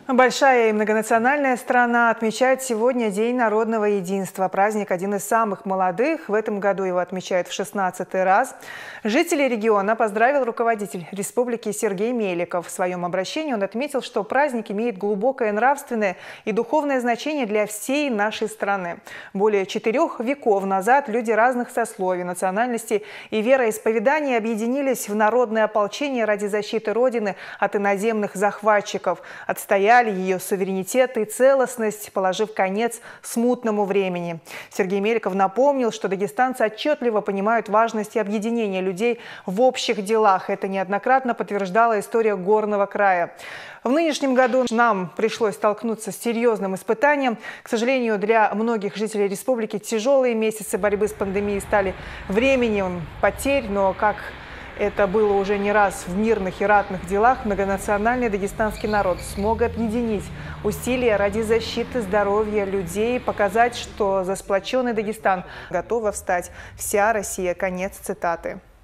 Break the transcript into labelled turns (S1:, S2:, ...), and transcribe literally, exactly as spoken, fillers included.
S1: Большая и многонациональная страна отмечает сегодня День народного единства. Праздник один из самых молодых. В этом году его отмечают в шестнадцатый раз. Жителей региона поздравил руководитель республики Сергей Меликов. В своем обращении он отметил, что праздник имеет глубокое нравственное и духовное значение для всей нашей страны. Более четырех веков назад люди разных сословий, национальностей и вероисповеданий объединились в народное ополчение ради защиты Родины от иноземных захватчиков. Отстояли ее суверенитет и целостность, положив конец смутному времени. Сергей Меликов напомнил, что дагестанцы отчетливо понимают важность объединения людей в общих делах. Это неоднократно подтверждала история Горного края. В нынешнем году нам пришлось столкнуться с серьезным испытанием. К сожалению, для многих жителей республики тяжелые месяцы борьбы с пандемией стали временем потерь, но как это было уже не раз в мирных и ратных делах, многонациональный дагестанский народ смог объединить усилия ради защиты здоровья людей, показать, что за сплоченный Дагестан готова встать вся Россия. Конец цитаты.